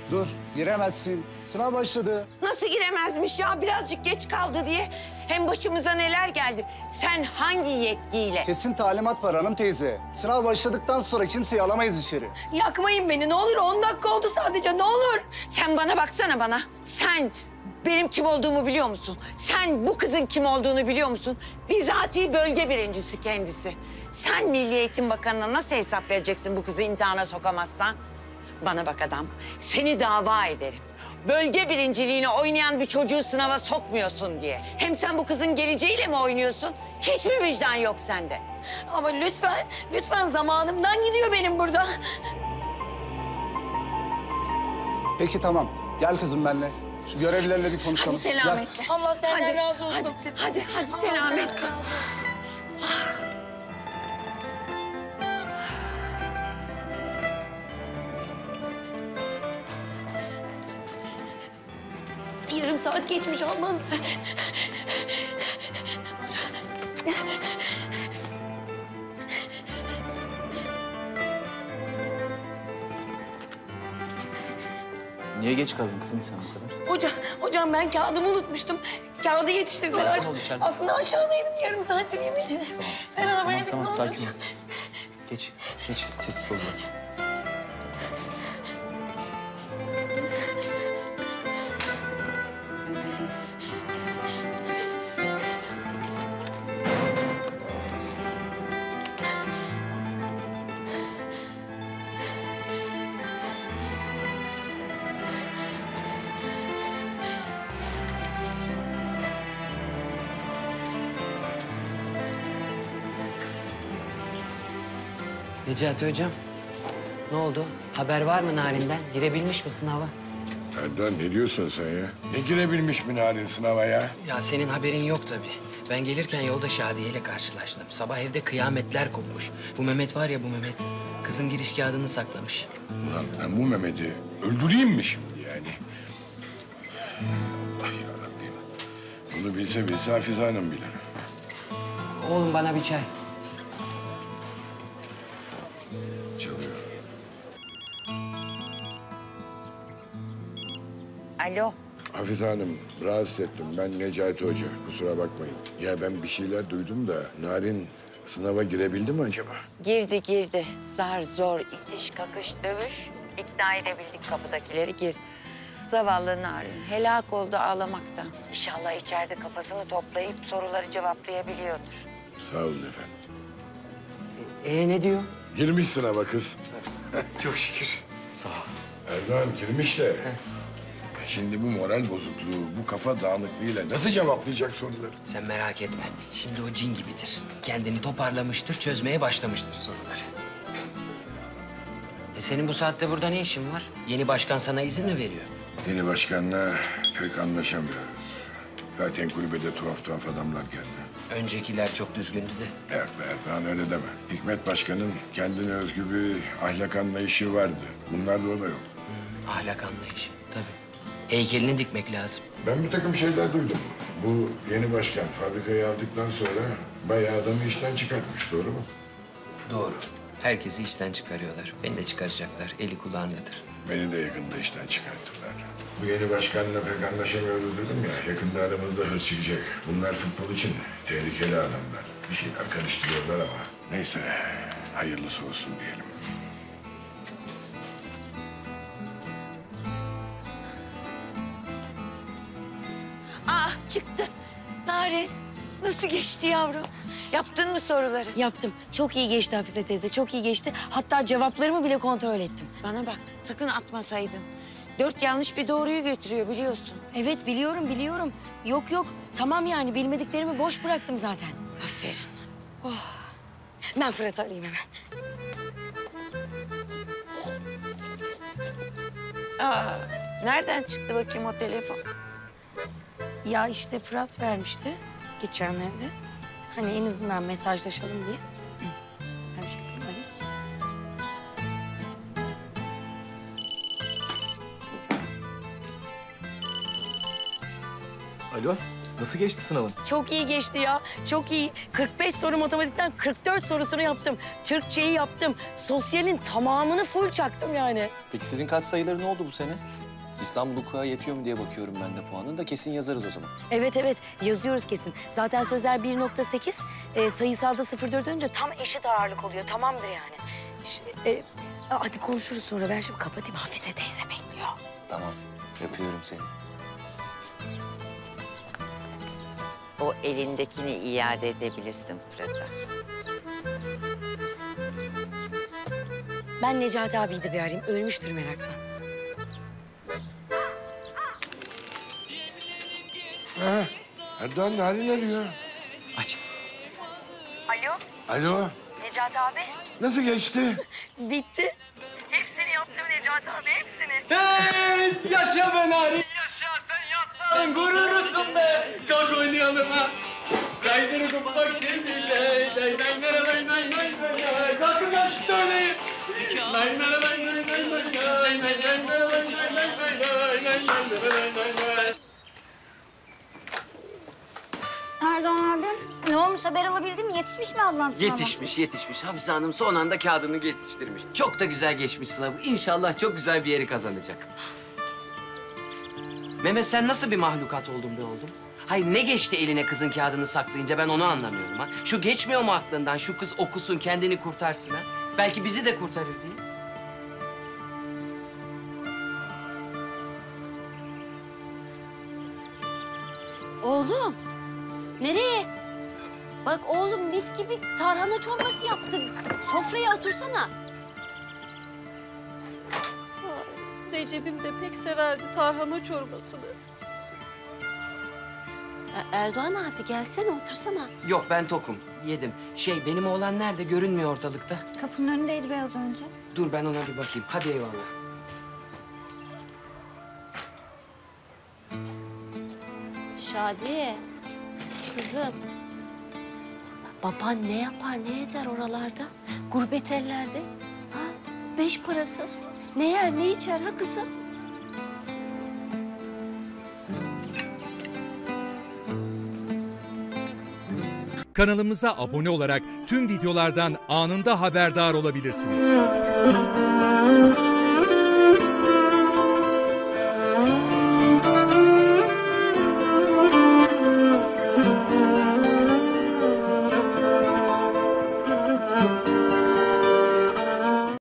Dur, giremezsin. Sınav başladı. Nasıl giremezmiş ya? Birazcık geç kaldı diye. Hem başımıza neler geldi. Sen hangi yetkiyle? Kesin talimat var hanım teyze. Sınav başladıktan sonra kimseyi alamayız içeri. Yakmayın beni ne olur. 10 dakika oldu sadece ne olur. Sen bana baksana bana. Sen benim kim olduğumu biliyor musun? Sen bu kızın kim olduğunu biliyor musun? Bizatihi bölge birincisi kendisi. Sen Milli Eğitim Bakanı'na nasıl hesap vereceksin bu kızı imtihana sokamazsan? Bana bak adam, seni dava ederim. Bölge birinciliğini oynayan bir çocuğu sınava sokmuyorsun diye. Hem sen bu kızın geleceğiyle mi oynuyorsun? Hiç mi vicdan yok sende? Ama lütfen, lütfen zamanımdan gidiyor benim burada. Peki tamam. Gel kızım benimle. Şu görevlilerle bir konuşalım. Hadi selametle. Allah senden Hadi, razı olsun. hadi selametle. Yarım saat geçmiş olmaz. Niye geç kaldın kızım sen bu kadar? Hocam ben kağıdımı unutmuştum. Kağıdı yetiştirdiler. Sakin ol içeride. Aslında aşağıdaydım yarım saattir yemin ederim. Ben arabaya gittim. Tamam ne sakin olacak? ol. Geç sessiz ol biraz. Necati Hocam, ne oldu? Haber var mı Narin'den? Girebilmiş mi sınava? Erdoğan ne diyorsun sen ya? Ne girebilmiş mi Narin sınava ya? Ya senin haberin yok tabii. Ben gelirken yolda Şadiye ile karşılaştım. Sabah evde kıyametler kopmuş. Bu Mehmet var ya bu Mehmet, kızın giriş kağıdını saklamış. Ulan ben bu Mehmet'i öldüreyim mi şimdi yani? Allah yarabbim. Bunu bilse Hafize Hanım bilir. Oğlum bana bir çay. Çalıyor. Alo. Hafize Hanım, rahatsız ettim. Ben Necati Hoca. Kusura bakmayın. Ya ben bir şeyler duydum da Narin sınava girebildi mi acaba? Girdi. Zar zor, itiş kakış dövüş. İkna edebildik kapıdakileri girdi. Zavallı Narin helak oldu ağlamaktan. İnşallah içeride kafasını toplayıp soruları cevaplayabiliyordur. Sağ olun efendim. Ne diyor? Girmiş sınava kız. Çok şükür. Sağ ol. Erdoğan girmiş de. Şimdi bu moral bozukluğu, bu kafa dağınıklığıyla nasıl cevaplayacak soruları? Sen merak etme. Şimdi o cin gibidir. Kendini toparlamıştır, çözmeye başlamıştır soruları. Senin bu saatte burada ne işin var? Yeni başkan sana izin mi veriyor? Yeni başkanla pek anlaşamıyoruz. Zaten kulübede tuhaf adamlar geldi. Öncekiler çok düzgündü de. Evet be Erdoğan öyle deme. Hikmet Başkan'ın kendine özgü bir ahlak anlayışı vardı. Bunlarda o da yok. Ahlak anlayışı, tabii. Heykelini dikmek lazım. Ben bir takım şeyler duydum. Bu yeni başkan fabrikayı aldıktan sonra bayağı adamı işten çıkartmış, doğru mu? Doğru. Herkesi işten çıkarıyorlar. Beni de çıkaracaklar. Eli kulağındadır. Beni de yakında işten çıkartırlar. Bu yeni başkanla pek anlaşamıyoruz dedim ya. Yakında aramızda hırs çıkacak. Bunlar futbol için tehlikeli adamlar. Bir şeyler karıştırıyorlar ama. Neyse, hayırlısı olsun diyelim. Ah çıktı. Narin nasıl geçti yavrum? Yaptın mı soruları? Yaptım. Çok iyi geçti Hafize teyze, çok iyi geçti. Hatta cevaplarımı bile kontrol ettim. Bana bak sakın atmasaydın. 4 yanlış bir doğruyu götürüyor biliyorsun. Evet biliyorum. Yok. Tamam yani bilmediklerimi boş bıraktım zaten. Aferin. Ben Fırat'ı arayayım hemen. Aa, nereden çıktı bakayım o telefon? Ya işte Fırat vermişti geçenlerde. Hani en azından mesajlaşalım diye. Ben şey yapayım, arayayım. Alo. Nasıl geçti sınavın? Çok iyi geçti ya. Çok iyi. 45 soru matematikten 44 sorusunu yaptım. Türkçeyi yaptım. Sosyalin tamamını full çaktım yani. Peki sizin kaç sayıları ne oldu bu sene? İstanbul Hukuk'a yetiyor mu diye bakıyorum ben de puanını da kesin yazarız o zaman. Evet yazıyoruz kesin. Zaten sözel 1.8, sayısalda 0.4 önce tam eşit ağırlık oluyor. Tamamdır yani. Hadi konuşuruz sonra. Ben şimdi kapatayım. Hafize teyze bekliyor. Tamam, yapıyorum seni. O elindekini iade edebilirsin Fırat'a. Ben Necati abiyi de bir arayayım. Ölmüştür meraktan. Ha, Erdoğan Narin arıyor. Aç. Alo, Alo, Necati abi. nasıl geçti? Bitti. Hepsini yaptım Necati abi, hepsini. Evet, yaşa be Narin. Yaşa, sen yaslan, gururlusun be. Kalk oynayalım ha. Kaydırı kupak cebile. Day day nara day day day day. Kalkın lan siz de oynayın. Day nara day day day day. Day day day nara day day day day. Day day day day day day. Erdoğan abim, ne olmuş haber alabildin mi? Yetişmiş mi ablam sınava? Yetişmiş. Hafize Hanım son anda kağıdını yetiştirmiş. Çok da güzel geçmiş sınavı. İnşallah çok güzel bir yeri kazanacak. Mehmet sen nasıl bir mahlukat oldun be oğlum? Hayır ne geçti eline kızın kağıdını saklayınca ben onu anlamıyorum ha. Şu geçmiyor mu aklından şu kız okusun kendini kurtarsın ha? Belki bizi de kurtarır diye. Oğlum, nereye? Bak oğlum mis gibi tarhana çorbası yaptım. Sofraya otursana. Recep'im de pek severdi tarhana çorbasını. Erdoğan abi gelsene otursana. Yok ben tokum. Yedim. Benim oğlan nerede? Görünmüyor ortalıkta. Kapının önündeydi biraz önce. Dur ben ona bir bakayım. Hadi eyvallah. Şadiye, kızım. Baban ne yapar ne eder oralarda? Gurbet ellerde. Ha? 5 parasız. Ne yer ne içer ha kızım? Kanalımıza abone olarak tüm videolardan anında haberdar olabilirsiniz.